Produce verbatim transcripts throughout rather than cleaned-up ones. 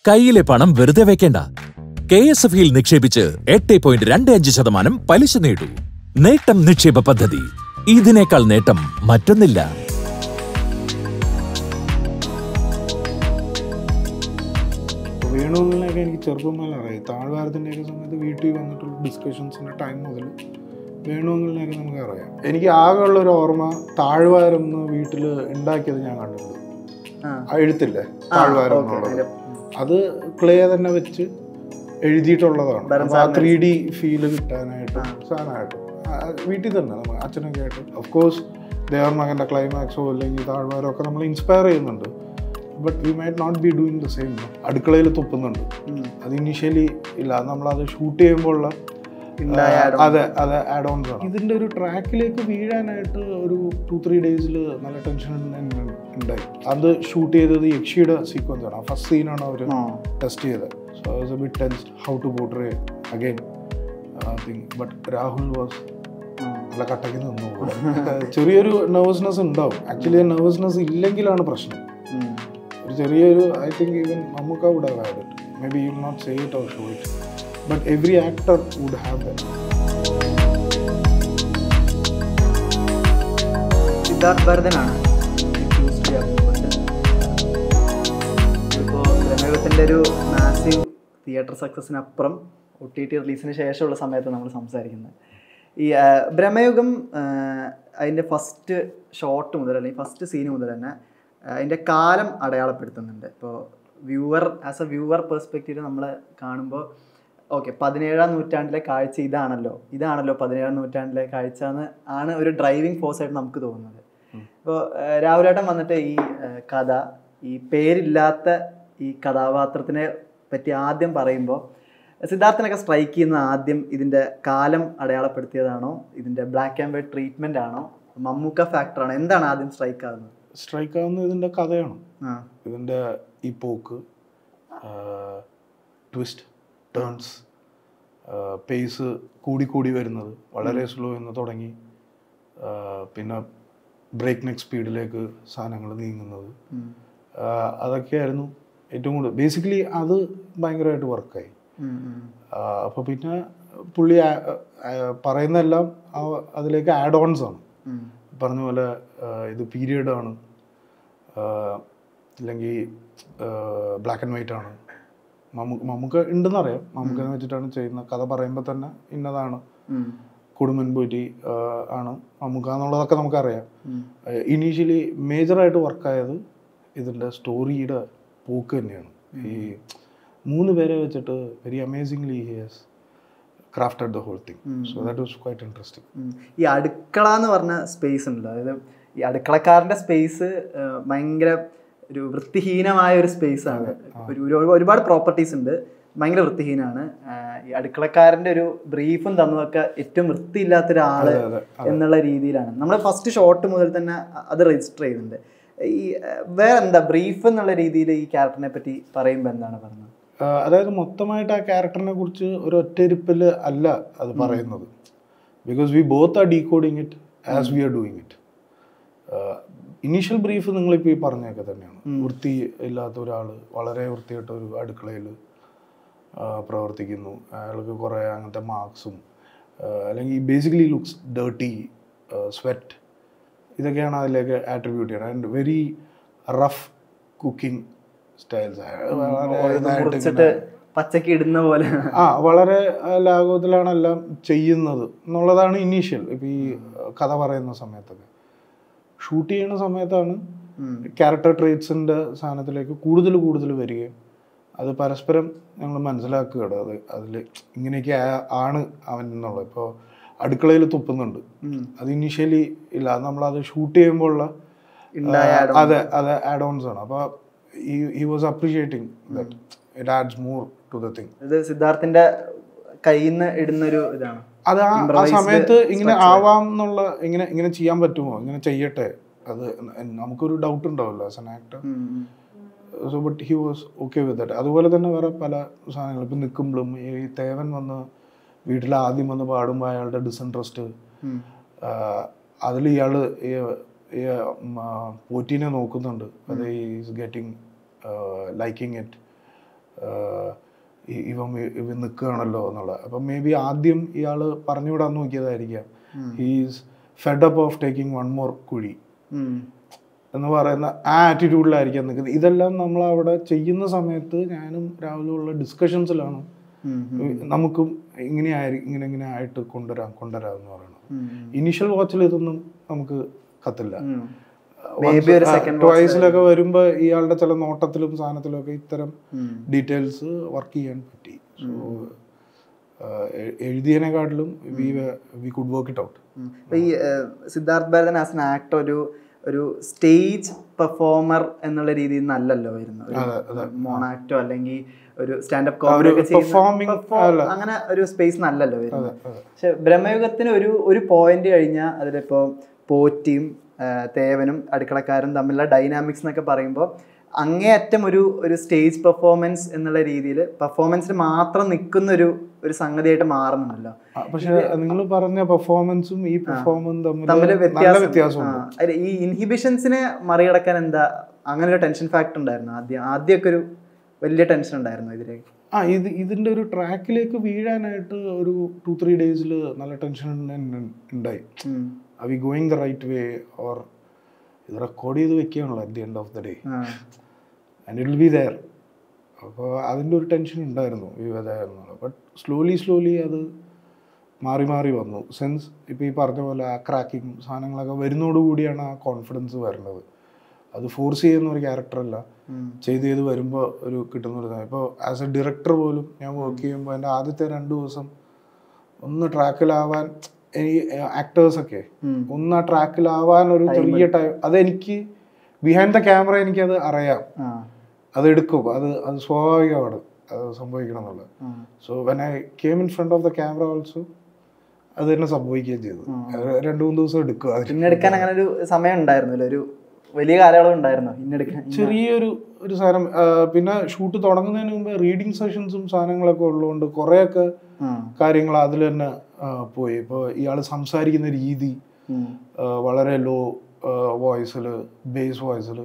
കയ്യിലെ പണം വെറുതെ വെക്കേണ്ട. കെ എസ് എഫ് ഇയിൽ നിക്ഷേപിച്ച് എട്ട് പോയിന്റ് രണ്ട് അഞ്ച് ശതമാനം പലിശ നേടൂ. നേട്ടം നിക്ഷേപ പദ്ധതി. ഇതിനേക്കാൾ നേട്ടം മറ്റൊന്നില്ല. വേണുവിനൊക്കെ എനിക്ക് ചെറുപ്പം മുതൽ അറിയാം. താഴ്വാരത്തിൻ്റെയൊക്കെ സമയത്ത് വീട്ടിൽ വന്നിട്ടുള്ള ഡിസ്കഷൻസിൻ്റെ ടൈം മുതൽ വേണുവിനൊക്കെ നമുക്ക് അറിയാം. എനിക്ക് ആകെയുള്ളൊരു ഓർമ്മ താഴ്വാരം എന്ന് വീട്ടിൽ ഉണ്ടാക്കിയത് ഞാൻ കണ്ടിട്ടുണ്ട്. എഴുത്തില്ലേ താഴ്വാരം എന്നുള്ളത്, അത് ക്ലേ തന്നെ വെച്ച് എഴുതിയിട്ടുള്ളതാണ്. ആ ത്രീ ഡി ഫീല് കിട്ടാനായിട്ടും സാധനമായിട്ടും വീട്ടിൽ തന്നെ നമ്മൾ അച്ഛനൊക്കെ ആയിട്ട് ഓഫ്കോഴ്സ് ദേവർമകൻ്റെ ക്ലൈമാക്സോ അല്ലെങ്കിൽ താഴ്വാരോ ഒക്കെ നമ്മൾ ഇൻസ്പയർ ചെയ്യുന്നുണ്ട്. But we might not be doing the same. അടുക്കളയിൽ തുപ്പുന്നുണ്ട്, അത് ഇനീഷ്യലി ഇല്ല, നമ്മളത് ഷൂട്ട് ചെയ്യുമ്പോൾ ഉള്ള അതെ അതെ ആഡ് ഓൺസ് ആണ്. ഇതിൻ്റെ ഒരു ട്രാക്കിലേക്ക് വീഴാനായിട്ട് ഒരു ടു ത്രീ ഡേയ്സിൽ നല്ല ടെൻഷൻ ഉണ്ടായി. അത് ഷൂട്ട് ചെയ്തത് യക്ഷിയുടെ സീക്വൻസ് ആണ്. ആ ഫസ്റ്റ് സീനാണ് അവർ ടെസ്റ്റ് ചെയ്തത്. So I was a bit tense how to portray again thing. But Rahul was നല്ല കട്ടയ്ക്ക് നിന്നു. ചെറിയൊരു നെർവസ്നെസ് ഉണ്ടാവും. ആക്ച്വലി ആ നെർവസ്നെസ് ഇല്ലെങ്കിലാണ് പ്രശ്നം. ഒരു ചെറിയൊരു I think even Mammukka would have had it. May be you will not say it or show it, but every actor would have that. Siddharth ഭരതനാണ് ഇപ്പോൾ ബ്രഹ്മയുഗത്തിൻ്റെ ഒരു മാസീവ് തിയേറ്റർ സക്സസിനപ്പുറം ഒ ടി ടി റിലീസിന് ശേഷമുള്ള സമയത്ത് നമ്മൾ സംസാരിക്കുന്നത്. ഈ ബ്രഹ്മയുഗം അതിൻ്റെ ഫസ്റ്റ് ഷോട്ട് മുതൽ അല്ലെങ്കിൽ ഫസ്റ്റ് സീന് മുതൽ തന്നെ അതിൻ്റെ കാലം അടയാളപ്പെടുത്തുന്നുണ്ട്. ഇപ്പോൾ viewer as a viewer perspective നമ്മൾ കാണുമ്പോൾ ഓക്കെ പതിനേഴാം നൂറ്റാണ്ടിലെ കാഴ്ച ഇതാണല്ലോ ഇതാണല്ലോ പതിനേഴാം നൂറ്റാണ്ടിലെ കാഴ്ച എന്ന് ആണ് ഒരു ഡ്രൈവിംഗ് ഫോഴ്സ് ആയിട്ട് നമുക്ക് തോന്നുന്നത്. ഇപ്പോൾ രാഹുലേട്ടൻ വന്നിട്ട് ഈ കഥ, ഈ പേരില്ലാത്ത ഈ കഥാപാത്രത്തിനെ പറ്റി ആദ്യം പറയുമ്പോൾ സിദ്ധാർത്ഥിനൊക്കെ സ്ട്രൈക്ക് ചെയ്യുന്ന ആദ്യം ഇതിൻ്റെ കാലം അടയാളപ്പെടുത്തിയതാണോ, ഇതിൻ്റെ ബ്ലാക്ക് ആൻഡ് വൈറ്റ് ട്രീറ്റ്മെൻ്റ് ആണോ, മമ്മൂക്ക ഫാക്ടറാണോ, എന്താണ് ആദ്യം സ്ട്രൈക്ക് ആകുന്നത്? സ്ട്രൈക്ക് ആകുന്നത് ഇതിൻ്റെ കഥയാണ്. ഇതിൻ്റെ ഈ പോക്ക്, ട്വിസ്റ്റ്, ടേൺസ്, പേസ് കൂടിക്കൂടി വരുന്നത്, വളരെ സ്ലോ എന്ന് തുടങ്ങി പിന്നെ ബ്രേക്ക് നെക്ക് സ്പീഡിലേക്ക് സാധനങ്ങൾ നീങ്ങുന്നത്, അതൊക്കെയായിരുന്നു ഏറ്റവും കൂടുതൽ. ബേസിക്കലി അത് ഭയങ്കരമായിട്ട് വർക്കായി. അപ്പോൾ പിന്നെ പുള്ളി പറയുന്നതെല്ലാം അതിലേക്ക് ആഡ് ഓൺസ് ആണ്. പറഞ്ഞ പോലെ ഇത് പീരിയഡാണ്, അല്ലെങ്കിൽ ബ്ലാക്ക് ആൻഡ് വൈറ്റ് ആണ്. മമ്മൂക്ക മമ്മൂക്ക ഉണ്ടെന്നറിയാം. മമ്മൂക്കനെ വെച്ചിട്ടാണ് ചെയ്യുന്നത്. കഥ പറയുമ്പോൾ തന്നെ ഇന്നതാണ്, കുടുംബൻ പോറ്റി ആണ് മമ്മൂക്ക എന്നുള്ളതൊക്കെ നമുക്കറിയാം. ഇനീഷ്യലി മേജറായിട്ട് വർക്കായത് ഇതിൻ്റെ സ്റ്റോറിയുടെ പോക്ക് തന്നെയാണ്. ഈ മൂന്ന് പേരെ വെച്ചിട്ട് very amazingly he has crafted the whole thing. So that was quite interesting. ഈ അടുക്കള എന്ന് പറഞ്ഞ സ്പേസ് ഉണ്ടല്ലോ, അതായത് ഈ അടുക്കളക്കാരൻ്റെ സ്പേസ് ഭയങ്കര ഒരു വൃത്തിഹീനമായ ഒരു സ്പേസ് ആണ്. ഒരു ഒരുപാട് പ്രോപ്പർട്ടീസ് ഉണ്ട്, ഭയങ്കര വൃത്തിഹീനമാണ്. ഈ അടുക്കളക്കാരൻ്റെ ഒരു ബ്രീഫും തന്നതൊക്കെ ഏറ്റവും വൃത്തിയില്ലാത്ത ഒരാള് എന്നുള്ള രീതിയിലാണ് നമ്മൾ ഫസ്റ്റ് ഷോട്ട് മുതൽ തന്നെ അത് രജിസ്റ്റർ ചെയ്യുന്നുണ്ട്. ഈ വേറെ എന്താ ബ്രീഫ് എന്നുള്ള രീതിയിൽ ഈ ക്യാരക്ടറിനെ പറ്റി പറയുമ്പോൾ എന്താണ് പറയുന്നത്? അതായത് മൊത്തമായിട്ട് ആ ക്യാരക്ടറിനെ കുറിച്ച് ഒരു ഒറ്റയിരിപ്പിൽ അല്ല അത് പറയുന്നത്. Because we both are decoding it as we are doing it. Initial brief നിങ്ങളിപ്പോൾ ഈ പറഞ്ഞൊക്കെ തന്നെയാണ്. വൃത്തി ഇല്ലാത്ത ഒരാൾ വളരെ വൃത്തിയായിട്ട് ഒരു അടുക്കളയിൽ പ്രവർത്തിക്കുന്നു, അയാൾക്ക് കുറേ അങ്ങനത്തെ മാർക്സും അല്ലെങ്കിൽ ബേസിക്കലി ലുക്സ് ഡേർട്ടി, സ്വെറ്റ്, ഇതൊക്കെയാണ് അതിലേക്ക് ആട്രിബ്യൂട്ട് ചെയ്യുന്നത്. And very rough cooking styles, പച്ചക്ക് ഇടുന്ന പോലെ ആ വളരെ ലാഘവത്തിലാണ് എല്ലാം ചെയ്യുന്നത് എന്നുള്ളതാണ് ഇനീഷ്യൽ. ഇപ്പം ഈ കഥ പറയുന്ന സമയത്തൊക്കെ ഷൂട്ട് ചെയ്യുന്ന സമയത്താണ് ക്യാരക്ടർ ട്രേറ്റ്സിൻ്റെ സാധനത്തിലേക്ക് കൂടുതൽ കൂടുതൽ വരികയും അത് പരസ്പരം ഞങ്ങൾ മനസ്സിലാക്കുകയാണ്. അത് അതിൽ ഇങ്ങനെയൊക്കെ ആണ് അവൻ എന്നുള്ളത്. ഇപ്പോൾ അടുക്കളയിൽ തുപ്പുന്നുണ്ട്, അത് ഇനീഷ്യലി ഇല്ല, നമ്മളത് ഷൂട്ട് ചെയ്യുമ്പോൾ ഉള്ള അതെ അതെ ആഡ് ഓൺസ് ആണ്. അപ്പോൾ he was appreciating that it adds more to the thing. ഇത് സിദ്ധാർത്ഥിന്റെ കയ്യിൽ നിന്ന് ഇടുന്നൊരു ഇതാണ്. അത് ആ സമയത്ത് ഇങ്ങനെ ആവാം എന്നുള്ള, ഇങ്ങനെ ഇങ്ങനെ ചെയ്യാൻ പറ്റുമോ, ഇങ്ങനെ ചെയ്യട്ടെ, അത് നമുക്കൊരു ഡൗട്ട് ഉണ്ടാവുമല്ലോ as an actor. So but he was okay with that. അതുപോലെ തന്നെ വേറെ പല സാധനങ്ങൾ ഇപ്പം നിൽക്കുമ്പോഴും ഈ തേവൻ വന്ന് വീട്ടിൽ ആദ്യം വന്ന് പാടുമ്പോൾ അയാളുടെ ഡിസിൻട്രസ്റ്റ്, അതിൽ ഇയാൾ പോറ്റീനെ നോക്കുന്നുണ്ട്, അത് ഈസ് ഗെറ്റിംഗ് ലൈക്കിങ് ഇറ്റ്. ഇവൻ ഇവ നിൽക്കുകയാണല്ലോ എന്നുള്ളത്. അപ്പം മേ ബി ആദ്യം ഇയാൾ പറഞ്ഞുവിടാൻ നോക്കിയതായിരിക്കാം. He's fed up of taking one more കുഴി എന്ന് പറയുന്ന ആ ആറ്റിറ്റ്യൂഡിലായിരിക്കാം നിൽക്കുന്നത്. ഇതെല്ലാം നമ്മൾ അവിടെ ചെയ്യുന്ന സമയത്ത് ഞാനും രാഹുലുള്ള ഡിസ്കഷൻസിലാണ് നമുക്കും ഇങ്ങനെ ആയി ഇങ്ങനെ ഇങ്ങനെ ആയിട്ട് കൊണ്ടുവരാം കൊണ്ടുവരാം എന്ന് പറയണം. ഇനീഷ്യൽ വാച്ചിൽ ഇതൊന്നും നമുക്ക് കത്തില്ല. ട്വൈസിലൊക്കെ വരുമ്പോ ഇയാളുടെ ചില നോട്ടത്തിലും സാധനത്തിലും ഒക്കെ ഇത്തരം ഡീറ്റെയിൽസ് വർക്ക് ചെയ്യാൻ പറ്റി. സോ എഴുതിയതിനെക്കാട്ടിലും we we could work it out. ഈ Siddharth Bharathan as an actor ഒരു ഒരു സ്റ്റേജ് പെർഫോമർ എന്നുള്ള രീതിയിൽ നല്ലല്ലോ വരുന്നത്. മോണാക്ടോ അല്ലെങ്കിൽ ഒരു സ്റ്റാൻഡപ്പ് കോമഡി അങ്ങനെ ഒരു സ്പേസ് നല്ലല്ലോ വരുന്നത്. പക്ഷെ ബ്രഹ്മയുഗത്തിന് ഒരു ഒരു പോയിന്റ് കഴിഞ്ഞാൽ അതിലിപ്പോ പോറ്റിയും തേവനും അടുക്കളക്കാരും തമ്മിലുള്ള ഡൈനാമിക്സ് എന്നൊക്കെ പറയുമ്പോൾ അങ്ങേയറ്റം ഒരു ഒരു സ്റ്റേജ് പെർഫോമൻസ് എന്നുള്ള രീതിയിൽ പെർഫോമൻസിന് മാത്രം നിൽക്കുന്ന ഒരു ഒരു സംഗതിയായിട്ട് മാറുന്നുണ്ടല്ലോ. പക്ഷെ നിങ്ങൾ പറഞ്ഞ പെർഫോമൻസും ഈ പെർഫോമൻസും തമ്മിൽ വ്യത്യാസമുണ്ട്. ഈ ഇൻഹിബിഷൻസിനെ മറികടക്കാൻ എന്താ അങ്ങനെ ഒരു ടെൻഷൻ ഫാക്ടർ ഉണ്ടായിരുന്നു ആദ്യം ആദ്യമൊക്കെ ഒരു വലിയ ടെൻഷൻ ഉണ്ടായിരുന്നു ഇതിലേക്ക്? ആ ഇത് ഇതിൻ്റെ ഒരു ട്രാക്കിലേക്ക് വീഴാനായിട്ട് ഒരു ടു ത്രീ ഡേയ്സിൽ നല്ല ടെൻഷൻ ഉണ്ടായി. Are we going the right way or ഇത് റെക്കോർഡ് ചെയ്ത് വെക്കുകയാണല്ലോ at the end of the day and it will be there. അപ്പോൾ അതിൻ്റെ ഒരു ടെൻഷൻ ഉണ്ടായിരുന്നു വിവതായിരുന്നുള്ളത്. ബട്ട് സ്ലോലി സ്ലോലി അത് മാറി മാറി വന്നു. സെൻസ് ഇപ്പോൾ ഈ പറഞ്ഞ പോലെ ആ ക്രാക്കിങ് സാധനങ്ങളൊക്കെ വരുന്നതോടുകൂടിയാണ് ആ കോൺഫിഡൻസ് വരുന്നത്. അത് ഫോഴ്സ് ചെയ്യുന്ന ഒരു ക്യാരക്ടറല്ല, ചെയ്ത് ചെയ്ത് വരുമ്പോൾ ഒരു കിട്ടുന്നൊരു. ഇപ്പോൾ ആസ് എ ഡയറക്ടർ പോലും ഞാൻ വർക്ക് ചെയ്യുമ്പോൾ എൻ്റെ ആദ്യത്തെ രണ്ട് ദിവസം ഒന്ന് ട്രാക്കിലാവാൻ ഈ ആക്ടേഴ്സൊക്കെ ഒന്ന് ആ ട്രാക്കിലാവാൻ ഒരു ചെറിയ ടൈം, അതെനിക്ക് ബിഹൈൻഡ് ദ ക്യാമറ എനിക്കത് അറിയാം, അതെടുക്കും, അത് അത് സ്വാഭാവികമാണ് അത് സംഭവിക്കണം എന്നുള്ളത്. So when I came in front of the camera also അത് തന്നെ സംഭവിക്കുകയും ചെയ്തു. രണ്ടു മൂന്ന് ദിവസം എടുക്കുക ഇന്നെടുക്കാൻ. അങ്ങനെ ഒരു സമയം ഉണ്ടായിരുന്നല്ലോ, ഒരു വലിയ കാലയളവ് ഉണ്ടായിരുന്നു ഇന്നെടുക്കാൻ. ചെറിയൊരു ഒരു സാധനം. പിന്നെ ഷൂട്ട് തുടങ്ങുന്നതിന് മുമ്പ് റീഡിങ് സെഷൻസും സാധനങ്ങളൊക്കെ ഉള്ളതുകൊണ്ട് കുറേയൊക്കെ കാര്യങ്ങൾ അതിൽ തന്നെ പോയി. ഇപ്പോൾ ഇയാൾ സംസാരിക്കുന്ന രീതി വളരെ ലോ വോയിസിൽ, ബേസ് വോയിസിൽ,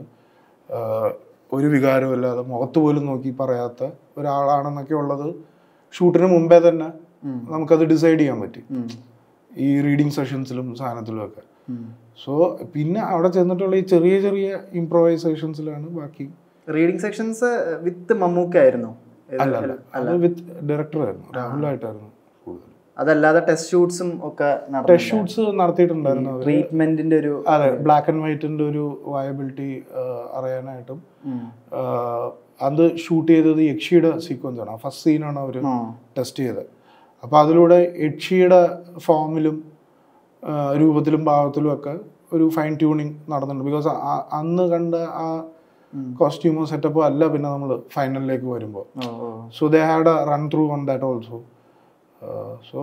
ഒരു വികാരമില്ലാതെ മുഖത്ത് പോലും നോക്കി പറയാത്ത ഒരാളാണെന്നൊക്കെ ഉള്ളത് ഷൂട്ടിന് മുമ്പേ തന്നെ നമുക്കത് ഡിസൈഡ് ചെയ്യാൻ പറ്റി ഈ റീഡിങ് സെഷൻസിലും സാധനത്തിലും ഒക്കെ. സോ പിന്നെ അവിടെ ചെന്നിട്ടുള്ള ഈ ചെറിയ ചെറിയ ഇംപ്രൊവൈസേഷൻസിലാണ് ബാക്കി. റീഡിങ് സെക്ഷൻസ് വിത്ത് മമ്മൂക്ക ആയിരുന്നു? അല്ല അല്ല, അത് വിത്ത് ഡയറക്ടറായിരുന്നു, രാഹുലായിട്ടായിരുന്നു കൂടുതൽ. അതല്ലാതെ ടെസ്റ്റ് ഷൂട്ട്സും ഒക്കെ ടെസ്റ്റ് ഷൂട്ട്സ് നടത്തിയിട്ടുണ്ടായിരുന്നു. ട്രീറ്റ്മെന്റിന്റെ ഒരു അതെ, ബ്ലാക്ക് ആൻഡ് വൈറ്റിന്റെ ഒരു വയബിലിറ്റി അറിയാനായിട്ടും. അത് ഷൂട്ട് ചെയ്തത് യക്ഷിയുടെ സീക്വൻസ് ആണ്. ഫസ്റ്റ് സീനാണ് അവർ ടെസ്റ്റ് ചെയ്തത്. അപ്പോൾ അതിലൂടെ യക്ഷിയുടെ ഫോമിലും രൂപത്തിലും ഭാവത്തിലും ഒക്കെ ഒരു ഫൈൻ ട്യൂണിങ് നടന്നിട്ടുണ്ട്. ബിക്കോസ് അന്ന് കണ്ട ആ കോസ്റ്റ്യൂമോ സെറ്റപ്പോ അല്ല പിന്നെ നമ്മൾ ഫൈനലിലേക്ക് വരുമ്പോൾ. So they had a run through on that also. So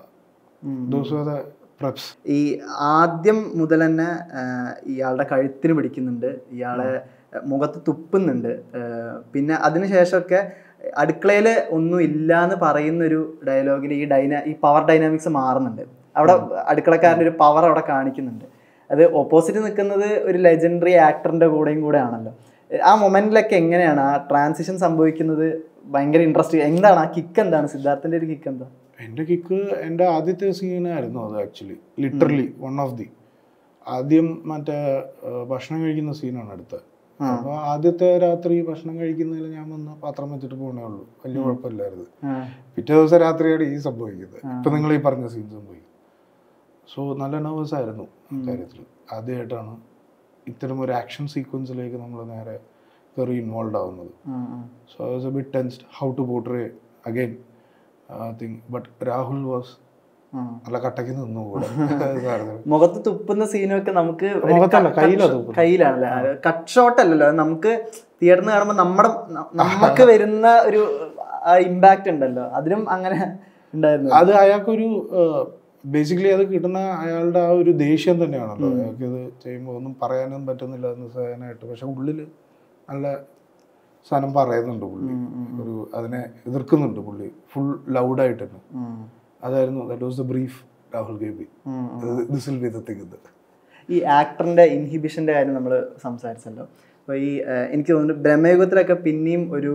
those are the preps. ഈ ആദ്യം മുതൽ തന്നെ ഇയാളുടെ കഴുത്തിന് പിടിക്കുന്നുണ്ട്, ഇയാളെ മുഖത്ത് തുപ്പുന്നുണ്ട്. പിന്നെ അതിനുശേഷമൊക്കെ അടുക്കളയിൽ ഒന്നും ഇല്ലാന്ന് പറയുന്നൊരു ഡയലോഗിൽ ഈ ഡൈനാ ഈ പവർ ഡൈനാമിക്സ് മാറുന്നുണ്ട്. അവിടെ അടുക്കളക്കാരൻ്റെ ഒരു പവർ അവിടെ കാണിക്കുന്നുണ്ട്. അത് ഓപ്പോസിറ്റ് നിൽക്കുന്നത് ഒരു ലെജൻഡറി ആക്ടറിൻ്റെ കൂടെയും കൂടെ ആണല്ലോ. ആ മൊമെന്റിലൊക്കെ എങ്ങനെയാണ് ആ ട്രാൻസിഷൻ സംഭവിക്കുന്നത്? ഭയങ്കര ഇൻട്രസ്റ്റിംഗ്. എന്താണ് ആ കിക്ക്? എന്താണ് സിദ്ധാർത്ഥിൻ്റെ ഒരു കിക്ക്? എന്താ? എൻ്റെ കിക്ക് എൻ്റെ ആദ്യത്തെ സീനായിരുന്നു അത്. Actually literally one of the ആദ്യം മറ്റേ ഭക്ഷണം കഴിക്കുന്ന സീനാണ് അടുത്തത്. അപ്പോൾ ആദ്യത്തെ രാത്രി ഭക്ഷണം കഴിക്കുന്നതിൽ ഞാൻ വന്ന് പാത്രം വെച്ചിട്ട് പോകണേ ഉള്ളൂ, വലിയ കുഴപ്പമില്ലായിരുന്നു. പിറ്റേ ദിവസം രാത്രിയാണ് ഈ സംഭവിക്കുന്നത്, ഇപ്പം നിങ്ങൾ ഈ പറഞ്ഞ സീൻ സംഭവിക്കുന്നത്. സോ നല്ല നെർവസ് ആയിരുന്നു കാര്യത്തിൽ. ആദ്യമായിട്ടാണ് ഇത്തരം ഒരു ആക്ഷൻ സീക്വൻസിലേക്ക് നമ്മൾ നേരെ കയറി ഇൻവോൾവ് ആവുന്നത്. So I was a bit tensed how to portray again thing. But Rahul was നല്ല കട്ടയ്ക്ക് നിന്നുകൂടെ. മുഖത്ത് തുപ്പുന്ന സീനൊക്കെ നമുക്ക് കയ്യിലാണ്, കയ്യിലാണല്ലേ, കട്ട് ഷോട്ട് അല്ലല്ലോ. നമുക്ക് തിയേറ്ററിൽ കാണുമ്പോൾ നമ്മുടെ നമുക്ക് വരുന്ന ഒരു ഇമ്പാക്ട് ഉണ്ടല്ലോ, അതിനും അങ്ങനെ ഉണ്ടായിരുന്നു. അത് അയാൾക്കൊരു ബേസിക്കലി അത് കിട്ടുന്ന അയാളുടെ ആ ഒരു ദേഷ്യം തന്നെയാണല്ലോ. അയാൾക്ക് ഇത് ചെയ്യുമ്പോൾ ഒന്നും പറയാനൊന്നും പറ്റുന്നില്ല എന്ന് സാധനമായിട്ട്. പക്ഷെ ഉള്ളിൽ നല്ല സാധനം പറയുന്നുണ്ട് പുള്ളി, ഒരു അതിനെ എതിർക്കുന്നുണ്ട് പുള്ളി ഫുൾ ലൗഡായിട്ട് തന്നെ. അതായിരുന്നു that was the brief Rahul gave me. This will be the thing. ഈ ആക്ടറിന്റെ ഇൻഹിബിഷന്റെ കാര്യം നമ്മൾ സംസാരിച്ചല്ലോ. അപ്പോൾ ഈ എനിക്ക് തോന്നുന്നു ബ്രഹ്മയുഗത്തിലൊക്കെ പിന്നെയും ഒരു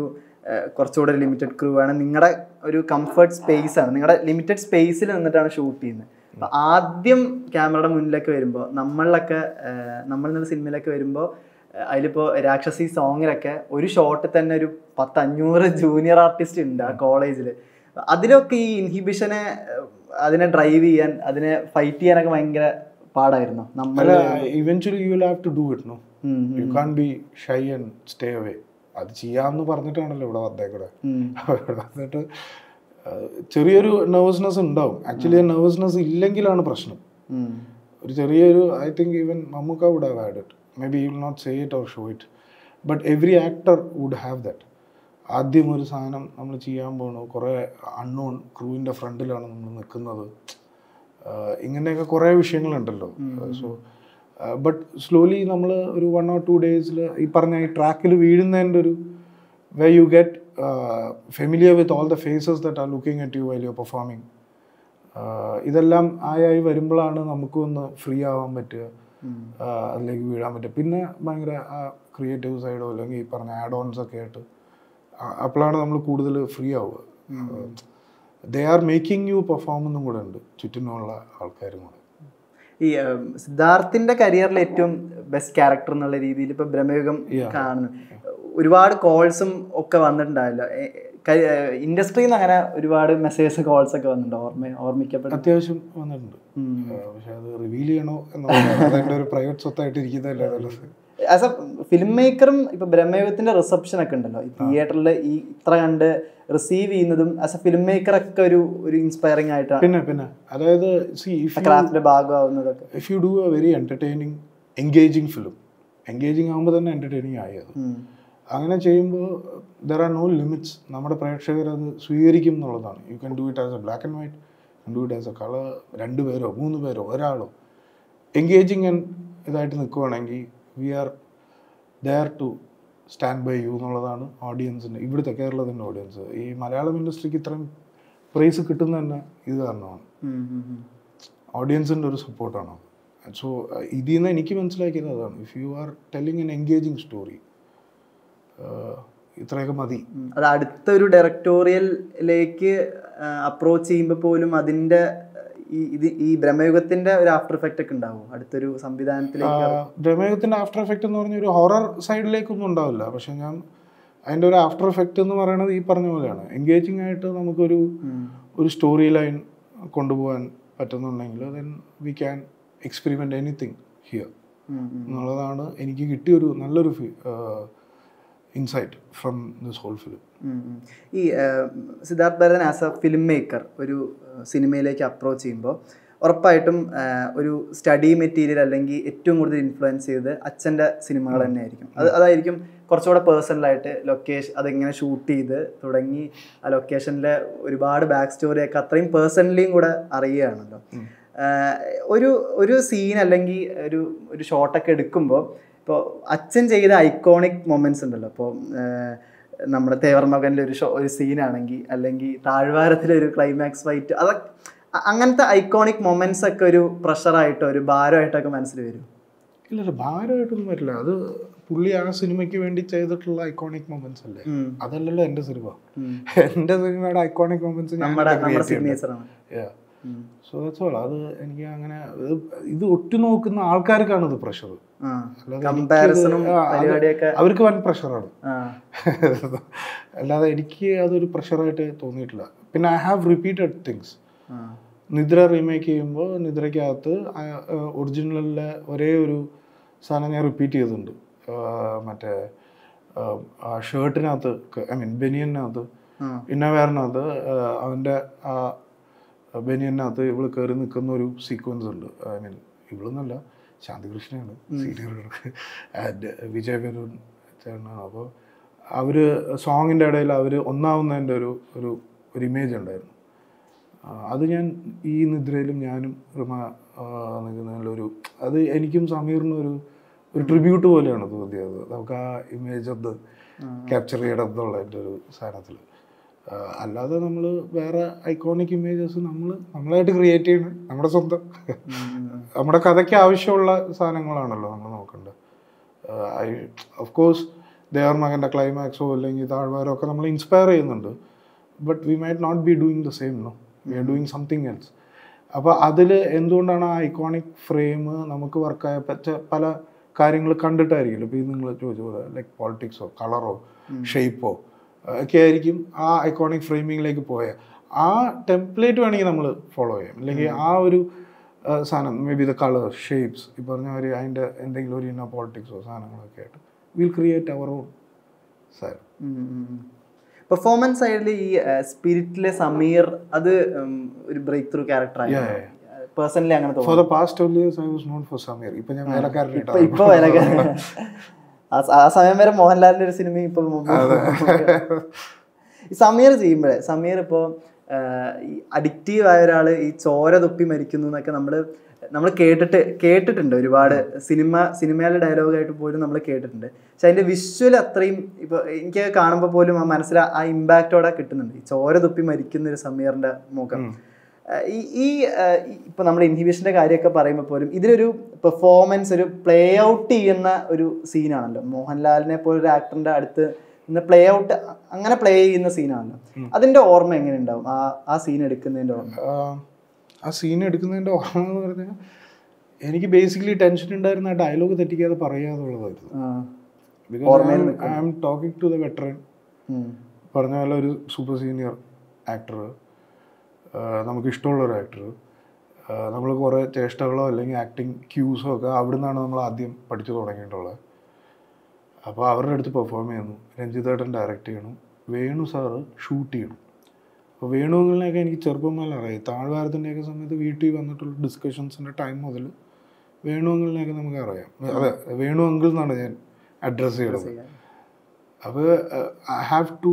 കുറച്ചുകൂടെ ലിമിറ്റഡ് ക്രൂ ആണ്, നിങ്ങളുടെ ഒരു കംഫർട്ട് സ്പേസ് ആണ്, നിങ്ങളുടെ ലിമിറ്റഡ് സ്പേസിൽ നിന്നിട്ടാണ് ഷൂട്ട് ചെയ്യുന്നത്. അപ്പം ആദ്യം ക്യാമറയുടെ മുന്നിലൊക്കെ വരുമ്പോൾ നമ്മളിലൊക്കെ നമ്മൾ നിന്ന സിനിമയിലൊക്കെ വരുമ്പോൾ അതിലിപ്പോൾ രാക്ഷസി സോങ്ങിലൊക്കെ ഒരു ഷോട്ടിൽ തന്നെ ഒരു പത്തഞ്ഞൂറ് ജൂനിയർ ആർട്ടിസ്റ്റ് ഉണ്ട് ആ കോളേജിൽ. അതിലൊക്കെ ഈ ഇൻഹിബിഷനെ അതിനെ ഡ്രൈവ് ചെയ്യാൻ അതിനെ ഫൈറ്റ് ചെയ്യാനൊക്കെ ഭയങ്കര പാടായിരുന്നു. നമ്മൾ eventually you will have to do it, no you can be shy and stay away. അത് ചെയ്യാമെന്ന് പറഞ്ഞിട്ടാണല്ലോ ഇവിടെ വന്നേക്കൂടെ. ഇവിടെ വന്നിട്ട് ചെറിയൊരു നെർവസ്നെസ് ഉണ്ടാവും. ആക്ച്വലി ആ നെർവസ്നെസ് ഇല്ലെങ്കിലാണ് പ്രശ്നം. ഒരു ചെറിയൊരു I think even Mammukka would have had it. May be you will not say it or show it, but every actor would have that. ആദ്യം ഒരു സാധനം നമ്മൾ ചെയ്യാൻ പോകണു, കുറേ അൺനോൺ ക്രൂവിൻ്റെ ഫ്രണ്ടിലാണ് നമ്മൾ നിൽക്കുന്നത്, ഇങ്ങനെയൊക്കെ കുറേ വിഷയങ്ങളുണ്ടല്ലോ. സോ ബട്ട് സ്ലോലി നമ്മൾ ഒരു വൺ ഓർ ടു ഡേയ്സിൽ ഈ പറഞ്ഞ ഈ ട്രാക്കിൽ വീഴുന്നതിൻ്റെ ഒരു way you get familiar with all the faces that are looking at you while you performing. ഇതെല്ലാം ആയി വരുമ്പോഴാണ് നമുക്കൊന്ന് ഫ്രീ ആവാൻ പറ്റുക, അതിലേക്ക് വീഴാൻ പറ്റുക. പിന്നെ ഭയങ്കര ക്രിയേറ്റീവ് സൈഡോ അല്ലെങ്കിൽ ഈ പറഞ്ഞ ആഡ് ഓൺസ് ഒക്കെ ആയിട്ട് അപ്പോഴാണ് നമ്മൾ കൂടുതൽ ഫ്രീ ആവുക. They are making you perform എന്നും കൂടെ ഉണ്ട് ചുറ്റിനുള്ള ആൾക്കാരും കൂടെ. ഈ സിദ്ധാർത്ഥിന്റെ കരിയറിൽ ഏറ്റവും ബെസ്റ്റ് ക്യാരക്ടർ എന്നുള്ള രീതിയിൽ ഇപ്പൊ ബ്രഹ്മയുഗം കാണുന്നു. ഒരുപാട് കോൾസും ഒക്കെ വന്നിട്ടുണ്ടാവില്ല ഇൻഡസ്ട്രിയിൽ നിന്ന്, അങ്ങനെ ഒരുപാട് മെസ്സേജസ് കോൾസ് ഒക്കെ വന്നിട്ടുണ്ട്, ഓർമ്മ ഓർമ്മിക്കപ്പെട്ട അത്യാവശ്യം വന്നിട്ടുണ്ട്. പക്ഷെ അത് റിവീൽ ചെയ്യണോ എന്നുള്ളത് ഒരു പ്രൈവറ്റ് സ്വത്തായിട്ട് ഇരിക്കുന്നതല്ലേ. ആസ് എ ഫിലിം മേക്കറും ഇപ്പൊ ബ്രഹ്മയുഗത്തിന്റെ റിസപ്ഷൻ ഒക്കെ ഉണ്ടല്ലോ, ഈ തിയേറ്ററിൽ ഈ ഇത്ര കണ്ട് റിസീവ് ചെയ്യുന്നതും ആസ് എ ഫിലിം മേക്കർ ഒക്കെ ഒരു ഒരു ഇൻസ്പയറിംഗ് ആയിട്ടാണ്. പിന്നെ പിന്നെ അതായത് ക്രാഫ്റ്റിന്റെ ഭാഗമാവുന്നതൊക്കെ. If you do a very entertaining engaging film, engaging ആകുമ്പോൾ തന്നെ എന്റർടൈനിങ് ആയത്. അങ്ങനെ ചെയ്യുമ്പോൾ ദർ ആർ നോ ലിമിറ്റ്സ്. നമ്മുടെ പ്രേക്ഷകർ അത് സ്വീകരിക്കും എന്നുള്ളതാണ്. You can do it as a black and white, do it as a colour, രണ്ട് പേരോ മൂന്ന് പേരോ ഒരാളോ എൻഗേജിങ് ആൻഡ് ഇതായിട്ട് നിൽക്കുവാണെങ്കിൽ we are there to stand by you എന്നുള്ളതാണ് ഓഡിയൻസിൻ്റെ, ഇവിടുത്തെ കേരളത്തിൻ്റെ ഓഡിയൻസ്. ഈ മലയാളം ഇൻഡസ്ട്രിക്ക് ഇത്രയും പ്രൈസ് കിട്ടുന്ന തന്നെ ഇത് കാരണമാണ്, ഓഡിയൻസിൻ്റെ ഒരു സപ്പോർട്ടാണ്. സോ ഇതിൽ നിന്ന് എനിക്ക് മനസ്സിലാക്കിയത് അതാണ്. If you are telling an engaging story, ഇത്രയൊക്കെ മതി. അത് അടുത്തൊരു ഡയറക്ടോറിയലിലേക്ക് അപ്രോച്ച് ചെയ്യുമ്പോൾ പോലും അതിൻ്റെ ഈ ഇത് ഈ ബ്രഹ്മയുഗത്തിന്റെ ഒരു ആഫ്റ്റർ എഫക്റ്റ് ഒക്കെ ഉണ്ടാവും അടുത്തൊരു സംവിധാനത്തിലേക്ക്? ബ്രഹ്മയുഗത്തിന്റെ ആഫ്റ്റർ എഫക്റ്റ് എന്ന് പറഞ്ഞ ഒരു ഹൊറർ സൈഡിലേക്കൊന്നും ഉണ്ടാവില്ല. പക്ഷെ ഞാൻ അതിൻ്റെ ഒരു ആഫ്റ്റർ എഫക്റ്റ് എന്ന് പറയുന്നത് ഈ പറഞ്ഞ പോലെയാണ്. എൻഗേജിങ് ആയിട്ട് നമുക്കൊരു ഒരു സ്റ്റോറി ലൈൻ കൊണ്ടുപോകാൻ പറ്റുന്നുണ്ടെങ്കിൽ then we can experiment anything here എന്നുള്ളതാണ് എനിക്ക് കിട്ടിയൊരു നല്ലൊരു insight from this whole film. ഈ Siddharth Bharathan as a film maker ഒരു സിനിമയിലേക്ക് അപ്രോച്ച് ചെയ്യുമ്പോൾ ഉറപ്പായിട്ടും ഒരു സ്റ്റഡി മെറ്റീരിയൽ അല്ലെങ്കിൽ ഏറ്റവും കൂടുതൽ ഇൻഫ്ലുവൻസ് ചെയ്ത് അച്ഛൻ്റെ സിനിമകൾ തന്നെയായിരിക്കും. അത് അതായിരിക്കും കുറച്ചുകൂടെ പേഴ്സണലായിട്ട് ലൊക്കേഷൻ അതെങ്ങനെ ഷൂട്ട് ചെയ്ത് തുടങ്ങി ആ ലൊക്കേഷനിലെ ഒരുപാട് ബാക്ക് സ്റ്റോറിയൊക്കെ അത്രയും പേഴ്സണലിയും കൂടെ അറിയുകയാണല്ലോ. ഒരു ഒരു സീൻ അല്ലെങ്കിൽ ഒരു ഒരു ഷോട്ടൊക്കെ എടുക്കുമ്പോൾ ഇപ്പോൾ അച്ഛൻ ചെയ്ത ഐക്കോണിക് മൊമെൻറ്റ്സ് ഉണ്ടല്ലോ. ഇപ്പോൾ നമ്മുടെ തേവർ മകനിലെ ഒരു ഷോ ഒരു സീനാണെങ്കിൽ അല്ലെങ്കിൽ താഴ്വാരത്തിലെ ഒരു ക്ലൈമാക്സ് ഫൈറ്റ്, അതൊക്കെ അങ്ങനത്തെ ഐക്കോണിക് മൊമെന്റ്സ് ഒക്കെ ഒരു പ്രഷറായിട്ടോ ഒരു ഭാരമായിട്ടൊക്കെ മനസ്സിൽ വരും? ഇല്ലല്ല, ഭാരമായിട്ടൊന്നും വരില്ല. അത് പുള്ളി ആ സിനിമയ്ക്ക് വേണ്ടി ചെയ്തിട്ടുള്ള ഐക്കോണിക് മൊമെന്റ്സ് അല്ലേ, അതല്ലല്ലോ എൻ്റെ സിനിമ. എൻ്റെ സിനിമയുടെ iconic moments so that's all. അത് എനിക്ക് അങ്ങനെ ഇത് ഒറ്റ നോക്കുന്ന ആൾക്കാർക്കാണ് ഇത് പ്രഷർ, അവർക്ക് വൻ പ്രഷറാണ്. അല്ലാതെ എനിക്ക് അതൊരു പ്രഷറായിട്ട് തോന്നിയിട്ടില്ല. പിന്നെ I have repeated things. Nidra remake ചെയ്യുമ്പോൾ നിദ്രയ്ക്കകത്ത് ഒറിജിനലിലെ ഒരേ ഒരു സാധനം ഞാൻ റിപ്പീറ്റ് ചെയ്തിട്ടുണ്ട്. മറ്റേ ആ ഷർട്ടിനകത്ത്, ഐ മീൻ ബനിയനകത്ത്, ഇന്നവേറിനകത്ത് അവൻ്റെ ആ ബനിയനകത്ത് ഇവള് കയറി നിൽക്കുന്ന ഒരു സീക്വൻസ് ഉണ്ട്. ഐ മീൻ ഇവളൊന്നുമല്ല, ശാന്തികൃഷ്ണയാണ് സീനിയർ, ആൻഡ് വിജയ് മേനോൻ ചേട്ടനാണ്. അപ്പോൾ അവർ സോങ്ങിൻ്റെ ഇടയിൽ അവർ ഒന്നാവുന്നതിൻ്റെ ഒരു ഒരു ഒരു ഇമേജ് ഉണ്ടായിരുന്നു. അത് ഞാൻ ഈ നിദ്രയിലും ഞാനും റിമ നിൽക്കുന്നതിലൊരു അത് എനിക്കും സമീറിനും ഒരു ഒരു ട്രിബ്യൂട്ട് പോലെയാണ് തോന്നിയത്. നമുക്ക് ആ ഇമേജ് ഒന്ന് ക്യാപ്ചർ ചെയ്യണം എന്നുള്ള എൻ്റെ ഒരു സാധനത്തിൽ. അല്ലാതെ നമ്മൾ വേറെ ഐക്കോണിക് ഇമേജസ് നമ്മൾ നമ്മളായിട്ട് ക്രിയേറ്റ് ചെയ്യണം, നമ്മുടെ സ്വന്തം നമ്മുടെ കഥയ്ക്ക് ആവശ്യമുള്ള സാധനങ്ങളാണല്ലോ നമ്മൾ നോക്കേണ്ടത്. ഐ ഓഫ് കോഴ്സ് ദേവർമകൻ്റെ ക്ലൈമാക്സോ അല്ലെങ്കിൽ താഴ്വാരോ ഒക്കെ നമ്മൾ ഇൻസ്പയർ ചെയ്യുന്നുണ്ട്. But we might not be doing the same, no, we are doing something else. അപ്പോൾ അതിൽ എന്തുകൊണ്ടാണ് ആ ഐക്കോണിക് ഫ്രെയിം നമുക്ക് വർക്കായ പറ്റ പല കാര്യങ്ങൾ കണ്ടിട്ടായിരിക്കില്ല. ഇപ്പോൾ ഇത് നിങ്ങൾ ചോദിച്ച പോലെ ലൈക്ക് പോളിറ്റിക്സോ കളറോ ഷേപ്പോ ഒക്കെ ആയിരിക്കും ആ ഐക്കോണിക് ഫ്രെയിമിങ്ങിലേക്ക് പോയ ആ ടെംപ്ലേറ്റ് വേണമെങ്കിൽ നമ്മൾ ഫോളോ ചെയ്യാം. അല്ലെങ്കിൽ ആ ഒരു സാധനം maybe the colour shapes ഈ പറഞ്ഞ ഒരു അതിൻ്റെ എന്തെങ്കിലും ഒരു ഇന്ന പോളിറ്റിക്സോ സാധനങ്ങളൊക്കെ ആയിട്ട് വിൽ ക്രിയേറ്റ് അവർ ഓൺ സാധനം. പെർഫോമൻസ് സൈഡിൽ ഈ സ്പിരിറ്റിലെ സമീർ അത് ഒരു ബ്രേക്ക് ത്രൂ ക്യാരക്ടറായി പേഴ്സണലി അങ്ങനെ തോന്നുന്നു. For the past twelve years I was known for Sameer. ഇപ്പൊ ഞാൻ വേലക്കാരനായിട്ടാണ്. ഇപ്പൊ വേലക്കാരൻ ആ സമയം വരെ മോഹൻലാലിന്റെ ഒരു സിനിമ ഇപ്പൊ ഈ സമീർ ചെയ്യുമ്പോഴേ സമീർ ഇപ്പോൾ അഡിക്റ്റീവ് ആയ ഒരാൾ ഈ ചോര തുപ്പി മരിക്കുന്നു എന്നൊക്കെ നമ്മൾ നമ്മൾ കേട്ടിട്ട് കേട്ടിട്ടുണ്ട് ഒരുപാട് സിനിമ സിനിമയിലെ ഡയലോഗായിട്ട് പോലും നമ്മൾ കേട്ടിട്ടുണ്ട്. പക്ഷെ അതിൻ്റെ വിഷ്വൽ അത്രയും ഇപ്പോൾ എനിക്ക് കാണുമ്പോൾ പോലും ആ മനസ്സിൽ ആ ഇമ്പാക്റ്റോടെ കിട്ടുന്നുണ്ട്. ഈ ചോര തുപ്പി മരിക്കുന്ന ഒരു സമീറിൻ്റെ മുഖം. ഈ ഈ ഇപ്പോൾ നമ്മൾ ഇൻഹിബിഷൻ്റെ കാര്യമൊക്കെ പറയുമ്പോൾ പോലും ഇതിലൊരു പെർഫോമൻസ് ഒരു പ്ലേ ഔട്ട് ചെയ്യുന്ന ഒരു സീനാണല്ലോ. മോഹൻലാലിനെ പോലെ ഒരു ആക്ടറിൻ്റെ അടുത്ത് ഇന്ന് പ്ലേ ഔട്ട് അങ്ങനെ പ്ലേ ചെയ്യുന്ന സീനാണല്ലോ. അതിൻ്റെ ഓർമ്മ എങ്ങനെ ഉണ്ടാവും ആ ആ സീൻ എടുക്കുന്നതിൻ്റെ ഓർമ്മ? ആ സീൻ എടുക്കുന്നതിൻ്റെ ഓർമ്മ എന്ന് പറഞ്ഞാൽ എനിക്ക് ബേസിക്കലി ടെൻഷൻ ഉണ്ടായിരുന്ന ആ ഡയലോഗ് തെറ്റിക്കാതെ പറയാതുള്ളതായിരുന്നു. Because I am talking to the veteran. പറഞ്ഞ പോലെ ഒരു സൂപ്പർ സീനിയർ ആക്ടർ, നമുക്ക് ഇഷ്ടമുള്ളൊരു ആക്ടർ, നമ്മൾ കുറേ ചേഷ്ടകളോ അല്ലെങ്കിൽ ആക്ടിങ് ക്യൂസോ ഒക്കെ അവിടെ നിന്നാണ് നമ്മൾ ആദ്യം പഠിച്ചു തുടങ്ങിയിട്ടുള്ളത്. അപ്പോൾ അവരുടെ അടുത്ത് പെർഫോം ചെയ്യുന്നു, രഞ്ജിത്തേട്ടൻ ഡയറക്റ്റ് ചെയ്യണം, വേണു സാറ് ഷൂട്ട് ചെയ്യണം. അപ്പോൾ വേണുങ്ങളിനെയൊക്കെ എനിക്ക് ചെറുപ്പം മുതൽ അറിയാം. താഴ്വാരത്തിൻ്റെയൊക്കെ സമയത്ത് വീട്ടിൽ വന്നിട്ടുള്ള ഡിസ്കഷൻസിൻ്റെ ടൈം മുതൽ വേണുങ്ങളിനെയൊക്കെ നമുക്ക് അറിയാം. അതെ, വേണു അങ്കിൾ എന്നാണ് ഞാൻ അഡ്രസ്സ് ചെയ്തത്. അപ്പോൾ ഐ ഹാവ് ടു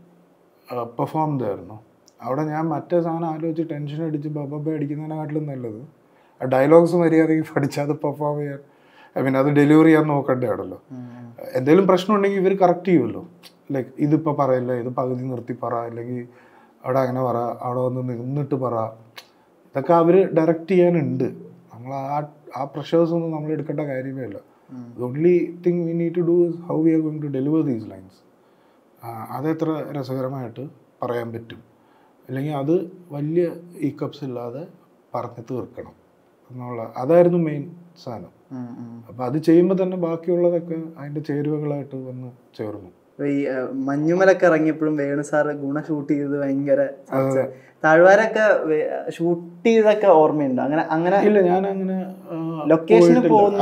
പെർഫോം ദായിരുന്നു. അവിടെ ഞാൻ മറ്റേ സാധനം ആലോചിച്ച് ടെൻഷൻ അടിച്ച് ബബബ അടിക്കുന്നതിനെക്കാട്ടിലും നല്ലത് ആ ഡയലോഗ്സ് മര്യാദയ്ക്ക് പഠിച്ചാൽ അത് പെർഫോം ചെയ്യാൻ, ഐ മീൻ അത് ഡെലിവറി ചെയ്യാൻ നോക്കണ്ടേയാണല്ലോ. എന്തെങ്കിലും പ്രശ്നം ഉണ്ടെങ്കിൽ ഇവർ കറക്റ്റ് ചെയ്യുമല്ലോ. ലൈക്ക് ഇതിപ്പോൾ പറയല്ലേ, ഇത് പകുതി നിർത്തി പറ, അല്ലെങ്കിൽ അവിടെ അങ്ങനെ പറ, അവിടെ വന്ന് നിന്നിട്ട് പറ, ഇതൊക്കെ അവർ ഡയറക്റ്റ് ചെയ്യാനുണ്ട്. നമ്മൾ ആ ആ പ്രഷേഴ്സ് ഒന്നും നമ്മൾ എടുക്കേണ്ട കാര്യമേ ഇല്ല. The only thing we need to do is how we are going to deliver these lines. അതെത്ര രസകരമായിട്ട് പറയാൻ പറ്റും, അല്ലെങ്കിൽ അത് വലിയ ഈക്കപ്സ് ഇല്ലാതെ പറഞ്ഞ് തീർക്കണം എന്നുള്ള അതായിരുന്നു മെയിൻ സാധനം. അപ്പം അത് ചെയ്യുമ്പോൾ തന്നെ ബാക്കിയുള്ളതൊക്കെ അതിൻ്റെ ചേരുവകളായിട്ട് വന്ന് ചേർന്നു. ഈ മഞ്ഞുമലൊക്കെ ഇറങ്ങിയപ്പോഴും വേണു സാറ് ഗുണ ഷൂട്ട് ചെയ്തത് ഭയങ്കര താഴ്വാരൊക്കെ ഷൂട്ട് ചെയ്തൊക്കെ ഓർമ്മയുണ്ട്? അങ്ങനെ അങ്ങനെ ഇല്ല, ഞാൻ അങ്ങനെ ലൊക്കേഷന് പോകുന്ന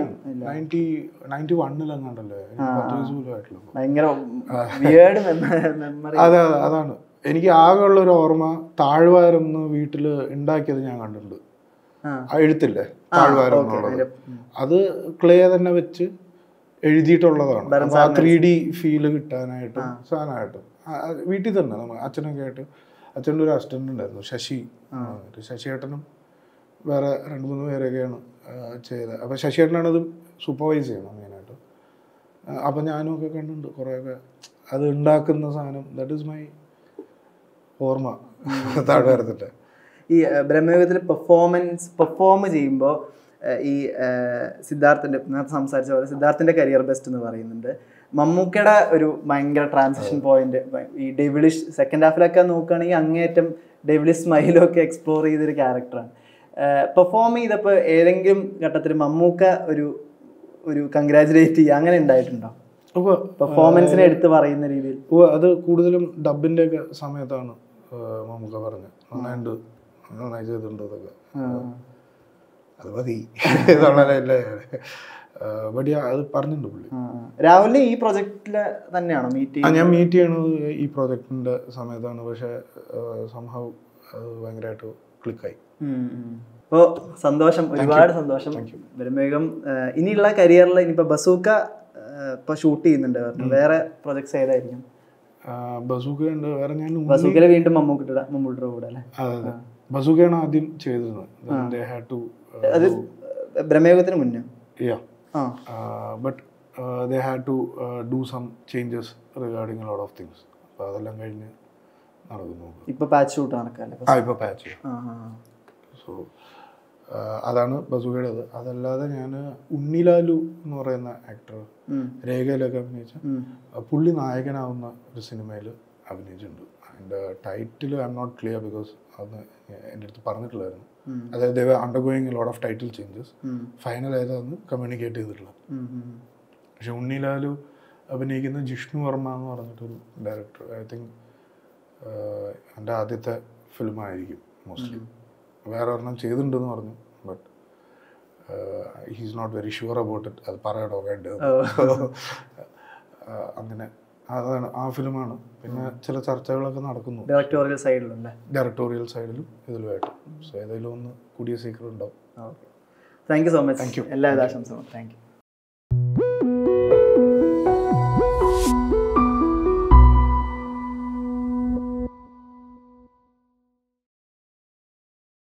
അതെ അതാണ് എനിക്ക് ആകെയുള്ള ഒരു ഓർമ്മ. താഴ്വാരം എന്ന് വീട്ടിൽ ഉണ്ടാക്കിയത് ഞാൻ കണ്ടിട്ടുണ്ട്. എഴുത്തില്ലേ താഴ്വാരം എന്നുള്ളത്, അത് ക്ലേ തന്നെ വെച്ച് എഴുതിയിട്ടുള്ളതാണ്. ആ ത്രീ ഡി ഫീല് കിട്ടാനായിട്ടും സാധനമായിട്ടും വീട്ടിൽ തന്നെ നമ്മൾ അച്ഛനൊക്കെ ആയിട്ട്. അച്ഛൻ്റെ ഒരു അസിസ്റ്റൻ്റ് ഉണ്ടായിരുന്നു, ശശി. ശശിയേട്ടനും വേറെ രണ്ട് മൂന്ന് പേരൊക്കെയാണ് ചെയ്തത്. അപ്പോൾ ശശിയേട്ടനാണ് അത് സൂപ്പർവൈസ് ചെയ്യണം മെയിനായിട്ട്. അപ്പം ഞാനും ഒക്കെ കണ്ടിട്ടുണ്ട് കുറേയൊക്കെ അത് ഉണ്ടാക്കുന്ന സാധനം. ദാറ്റ് ഈസ് മൈ ഓർമ്മ താഴ്വാരത്തിൻ്റെ. ഈ ബ്രഹ്മയുഗത്തിൽ പെർഫോമൻസ് പെർഫോം ചെയ്യുമ്പോൾ ഈ സിദ്ധാർത്ഥിൻ്റെ നേരത്തെ സംസാരിച്ച പോലെ സിദ്ധാർത്ഥിൻ്റെ കരിയർ ബെസ്റ്റ് എന്ന് പറയുന്നുണ്ട്. മമ്മൂക്കയുടെ ഒരു ഭയങ്കര ട്രാൻസിഷൻ പോയിന്റ് ഈ ഡെവിളിഷ് സെക്കൻഡ് ഹാഫിലൊക്കെ നോക്കുകയാണെങ്കിൽ അങ്ങേയറ്റം ഡെവിളിഷ് സ്മൈലും ഒക്കെ എക്സ്പ്ലോർ ചെയ്തൊരു ക്യാരക്ടറാണ്. പെർഫോം ചെയ്തപ്പോൾ ഏതെങ്കിലും ഘട്ടത്തിൽ മമ്മൂക്ക ഒരു ഒരു കൺഗ്രാജുലേറ്റ് ചെയ്യുക അങ്ങനെ ഉണ്ടായിട്ടുണ്ടോ പെർഫോമൻസിനെ എടുത്ത് പറയുന്ന രീതിയിൽ? അത് കൂടുതലും ഡബിൻ്റെ ഒക്കെ സമയത്താണ് മമ്മൂക്ക പറഞ്ഞത്. നന്നായിട്ട് നന്നായി ചെയ്തിട്ടുണ്ട് അതൊക്കെ, അത് മതി എന്നുള്ളതല്ലേ. ബട്ട് അത് പറഞ്ഞിട്ടുണ്ട് പുള്ളി. രാഹുലിനെ ഈ പ്രൊജക്റ്റില് തന്നെയാണോ മീറ്റ്? ആ, ഞാൻ മീറ്റ് ചെയ്യണത് ഈ പ്രൊജക്ടിന്റെ സമയത്താണ്. പക്ഷെ സംഭവം അത് ഭയങ്കരമായിട്ട് ക്ലിക്കായി. അപ്പോൾ സന്തോഷം, ഒരുപാട് സന്തോഷം. ബ്രഹ്മയുഗം ഇനിയുള്ള കരിയറിൽ ഇനിയിപ്പോൾ ബസൂക്ക ഇപ്പൊ ഷൂട്ട് ചെയ്യുന്നുണ്ട്, വേറെ പ്രൊജക്ട്സ് ഏതായിരിക്കും? ബസൂക്ക ഉണ്ട്, വേറെ ഞാൻ ബസൂക്കയിലെ വീണ്ടും മമ്മൂക്കിയുടെ മമ്മൂട്ടിയുടെ കൂടെ അല്ലേ? അതെ, ബസൂക്കയാണ് ആദ്യം ചെയ്തിരുന്നത്. അത് ബ്രഹ്മയുഗത്തിന് മുന്നേ. Yeah. Uh, uh, but uh, they had to uh, do some changes regarding a lot of things. അപ്പോൾ അതെല്ലാം കഴിഞ്ഞ് നടക്കുന്നു. ഇപ്പോൾ പാച്ച് ഷൂട്ട് നടക്കാല്ലേ? ആ, ഇപ്പോൾ പാച്ച്. സോ അതാണ് ബസൂക്കയുടേത്. അതല്ലാതെ ഞാൻ ഉണ്ണിലാലു എന്ന് പറയുന്ന ആക്ടർ രേഖയിലൊക്കെ അഭിനയിച്ച പുള്ളി നായകനാവുന്ന ഒരു സിനിമയിൽ അഭിനയിച്ചിട്ടുണ്ട്. അതിൻ്റെ title I'm not clear because അന്ന് എൻ്റെ അടുത്ത് പറഞ്ഞിട്ടില്ലായിരുന്നു. അതായത് they were undergoing a lot of title changes. Final ആയതാന്ന് കമ്മ്യൂണിക്കേറ്റ് ചെയ്തിട്ടുള്ളത്. പക്ഷെ ഉണ്ണിലാലു അഭിനയിക്കുന്ന ജിഷ്ണു വർമ്മ എന്ന് പറഞ്ഞിട്ടൊരു ഡയറക്ടർ, ഐ തിങ്ക് എൻ്റെ ആദ്യത്തെ ഫിലിമായിരിക്കും മോസ്റ്റ്ലി. വേറെ ഒരെണ്ണം ചെയ്തിട്ടുണ്ടെന്ന് പറഞ്ഞു, but he's not very sure about it. അത് പറയണോ വേണ്ടത്. അങ്ങനെ അതാണ് ആ ഫിലിമാണ്. പിന്നെ ചില ചർച്ചകളൊക്കെ നടക്കുന്നു ഡയറക്ടോറിയൽ സൈഡിലുണ്ട്, ഡയറക്ടോറിയൽ സൈഡിലും ഇതിലുമായിട്ട്. സോ ഏതെങ്കിലും ഒന്ന് കൂടിയ സീക്രട്ട് ഉണ്ടാവും. Thank you so much. Thank you. എല്ലാ ആശംസകളും. Thank U.